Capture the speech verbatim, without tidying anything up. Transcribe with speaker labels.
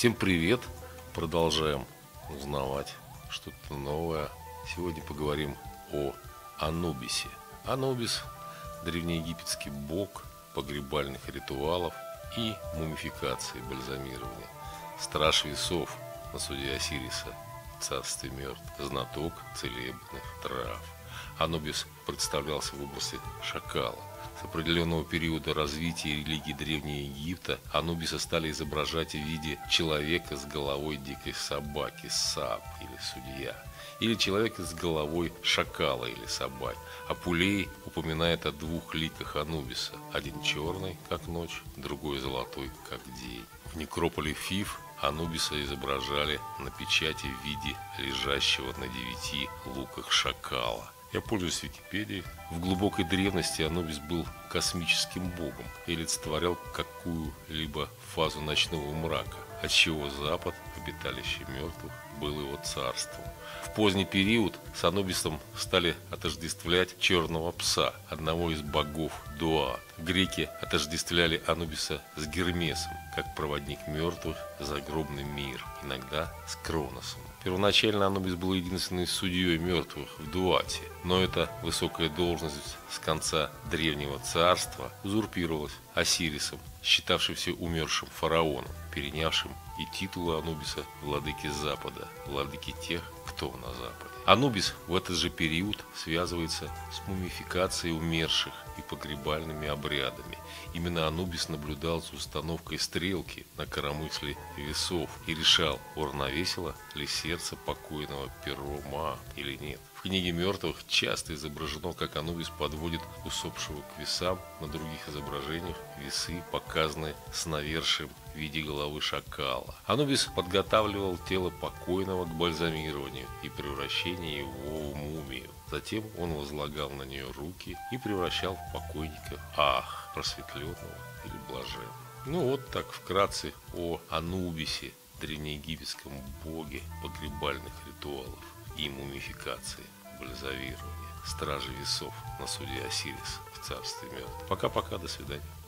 Speaker 1: Всем привет! Продолжаем узнавать что-то новое. Сегодня поговорим о Анубисе. Анубис – древнеегипетский бог погребальных ритуалов и мумификации, бальзамирования. Страж весов на суде Осириса в царстве мертвых, знаток целебных трав. Анубис представлялся в образе шакала. С определенного периода развития религии Древнего Египта Анубиса стали изображать в виде человека с головой дикой собаки, сап или судья, или человека с головой шакала или собаки. Апулей упоминает о двух ликах Анубиса: один черный, как ночь, другой золотой, как день. В некрополе Фив Анубиса изображали на печати в виде лежащего на девяти луках шакала. Я пользуюсь Википедией. В глубокой древности Анубис был космическим богом и олицетворял какую-либо фазу ночного мрака, отчего Запад, обиталище мертвых, был его царством. В поздний период с Анубисом стали отождествлять черного пса, одного из богов Дуат. Греки отождествляли Анубиса с Гермесом, как проводник мертвых в загробный мир, иногда с Кроносом. Первоначально Анубис был единственной судьей мертвых в Дуате, но эта высокая должность с конца Древнего Царства узурпировалась Осирисом, считавшимся умершим фараоном, перенявшим и титулы Анубиса владыки Запада, владыки тех, кто на Западе. Анубис в этот же период связывается с мумификацией умерших и погребальными обрядами. Именно Анубис наблюдал за установкой стрелки на коромысле весов и решал, уравновесило ли сердце покойного Перума или нет. В книге мертвых часто изображено, как Анубис подводит усопшего к весам. На других изображениях весы показаны с навершием в виде головы шакала. Анубис подготавливал тело покойного к бальзамированию и превращению его в мумию. Затем он возлагал на нее руки и превращал в покойника ах, просветленного или блаженного. Ну вот так вкратце о Анубисе, древнеегипетском боге погребальных ритуалов и мумификации, бальзамирования, стражи весов на суде Осириса в царстве мертвых. Пока-пока, до свидания.